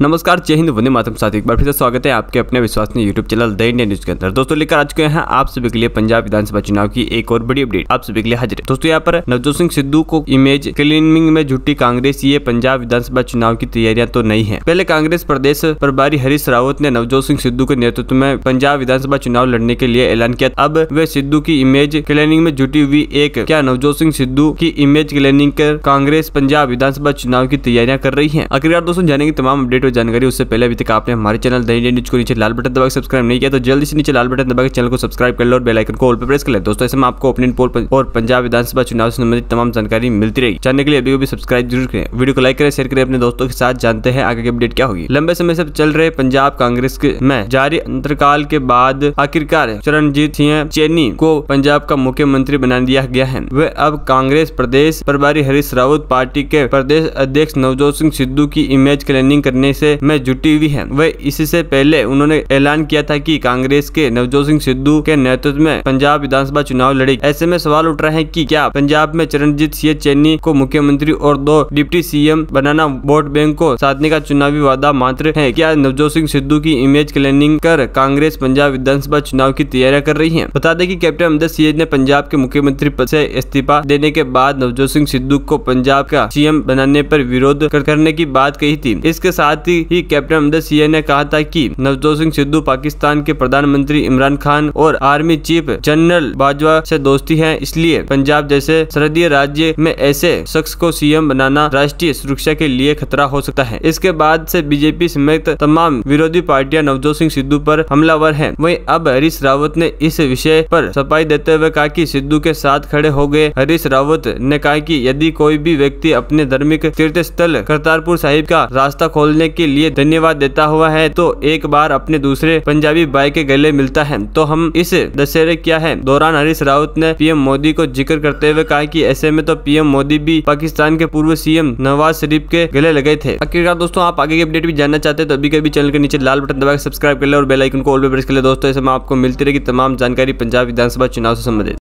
नमस्कार, जय हिंद, वंदे मातरम। साथ एक बार फिर से स्वागत है आपके अपने विश्वसनीय YouTube channel the Indian news के अंदर। दोस्तों लेकर आ चुके हैं आप सभी के लिए पंजाब विधानसभा चुनाव की एक और बड़ी अपडेट आप सभी के लिए हाजिर है। दोस्तों यहाँ पर नवजोत सिंह सिद्धू को इमेज क्लीनिंग में जुटी कांग्रेस, ये पंजाब विधानसभा चुनाव की तैयारियां तो नहीं है। पहले कांग्रेस प्रदेश प्रभारी हरीश रावत ने नवजोत सिंह सिद्धू के नेतृत्व में पंजाब विधानसभा चुनाव लड़ने के लिए ऐलान किया। अब वे सिद्धू की इमेज क्लीनिंग में जुटी हुई क्या नवजोत सिंह सिद्धू की इमेज क्लीनिंग कर कांग्रेस पंजाब विधानसभा चुनाव की तैयारियां कर रही है। आखिरकार दोस्तों जानेंगे तमाम अपडेट और जानकारी। उससे पहले अभी तक आपने हमारे चैनल द इंडियन न्यूज को नीचे लाल बटन दबाकर सब्सक्राइब नहीं किया तो जल्दी से नीचे लाल बटन दबाकर चैनल को सब्सक्राइब कर लो और बेल आइकन को ऑल पे प्रेस कर ले। दोस्तों ऐसे में आपको ओपिनियन पोल और पंजाब विधानसभा चुनाव से संबंधित तमाम जानकारी मिलती रहेगी। जानने के लिए अभी भी सब्सक्राइब जरूर करें, वीडियो को लाइक करें, शेयर करें अपने दोस्तों के साथ। जानते हैं आगे की अपडेट क्या होगी। लंबे समय से चल रहे पंजाब कांग्रेस में जारी अंतरकाल के बाद आखिरकार चरणजीत सिंह चन्नी को पंजाब का मुख्यमंत्री बना दिया गया है। वे अब कांग्रेस प्रदेश प्रभारी हरीश रावत, पार्टी के प्रदेश अध्यक्ष नवजोत सिंह सिद्धू की इमेज क्लीनिंग करने से में जुटी हुई है। वे इससे पहले उन्होंने ऐलान किया था कि कांग्रेस के नवजोत सिंह सिद्धू के नेतृत्व में पंजाब विधानसभा चुनाव लड़ेगी। ऐसे में सवाल उठ रहे हैं कि क्या पंजाब में चरणजीत सिंह चन्नी को मुख्यमंत्री और 2 डिप्टी सीएम बनाना वोट बैंक को साधने का चुनावी वादा मात्र है? क्या नवजोत सिंह सिद्धू की इमेज क्लीनिंग कर कांग्रेस पंजाब विधानसभा चुनाव की तैयारियां कर रही है? बता दें कि कैप्टन अमरिंदर सिंह ने पंजाब के मुख्यमंत्री पद से इस्तीफा देने के बाद नवजोत सिंह सिद्धू को पंजाब का सीएम बनाने पर विरोध करने की बात कही थी। इसके साथ ही कैप्टन अमरिंदर सिंह ने कहा था कि नवजोत सिंह सिद्धू पाकिस्तान के प्रधानमंत्री इमरान खान और आर्मी चीफ जनरल बाजवा से दोस्ती है, इसलिए पंजाब जैसे सरहदी राज्य में ऐसे शख्स को सीएम बनाना राष्ट्रीय सुरक्षा के लिए खतरा हो सकता है। इसके बाद से बीजेपी समेत तमाम विरोधी पार्टियां नवजोत सिंह सिद्धू पर हमलावर हैं। वहीं अब हरीश रावत ने इस विषय पर सफाई देते हुए कहा कि सिद्धू के साथ खड़े हो गए। हरीश रावत ने कहा कि यदि कोई भी व्यक्ति अपने धार्मिक तीर्थ स्थल करतारपुर साहिब का रास्ता खोलने के लिए धन्यवाद देता हुआ है तो एक बार अपने दूसरे पंजाबी भाई के गले मिलता है तो हम इस दशहरे क्या है। दौरान हरीश रावत ने पीएम मोदी को जिक्र करते हुए कहा कि ऐसे में तो पीएम मोदी भी पाकिस्तान के पूर्व सीएम नवाज शरीफ के गले लगे थे। आखिरकार दोस्तों आप आगे की अपडेट भी जानना चाहते हैं तो अभी कभी चैनल के नीचे लाल बटन दबाकर सब्सक्राइब कर ले और बेल आइकन को ऑल पे प्रेस कर ले। दोस्तों ऐसे में आपको मिलती रहेगी तमाम जानकारी पंजाब विधानसभा चुनाव से संबंधित।